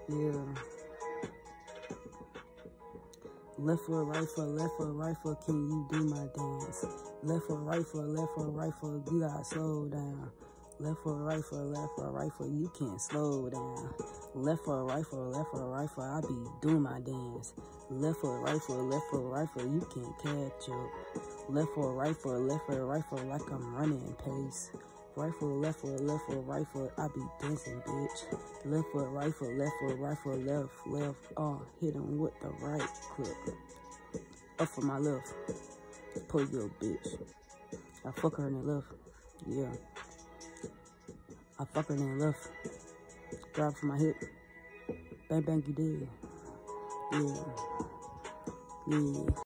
Yeah. Left foot, right foot, left foot, right foot, can you do my dance? Left foot, right foot, you gotta slow down. Left foot, right foot, you can't slow down. Left foot, right foot, I be doing my dance. Left foot, right foot, you can't catch up. Left foot, right foot, like I'm running pace. Right foot, right foot, I be dancing, bitch. Left foot, right foot, left, hit him with the right clip. Up for my left, pull your bitch. I fuck her in the left, yeah. I fuck her in the left, grab for my hip, bang bang you did, yeah, yeah.